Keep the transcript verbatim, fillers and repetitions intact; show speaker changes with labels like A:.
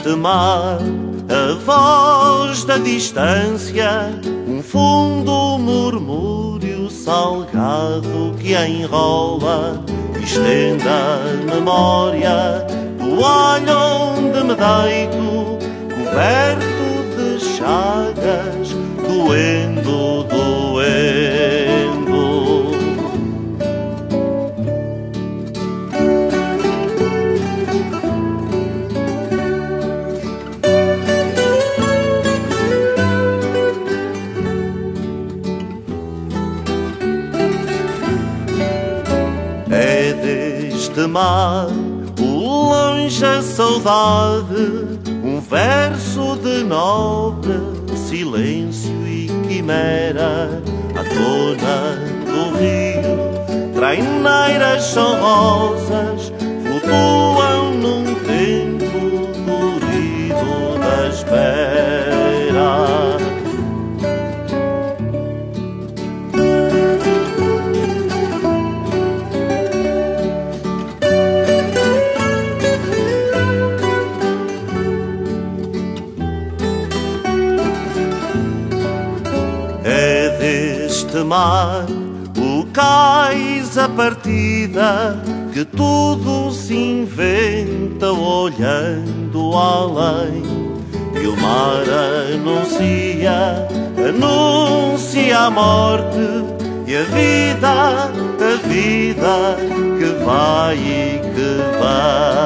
A: deste mar, a voz da distância, um fundo murmúrio salgado que enrola e estende a memória do olho onde me deito, coberto de chagas, doendo, doendo. É deste mar, o longe a saudade, um verso de nobre silêncio e quimera, à tona do rio. Traineiras são rosas, flutuam num tempo dorido da espera. É deste mar o cais a partida, que tudo se inventa olhando além. E o mar anuncia, anuncia a morte e a vida, a vida que vai e que vai.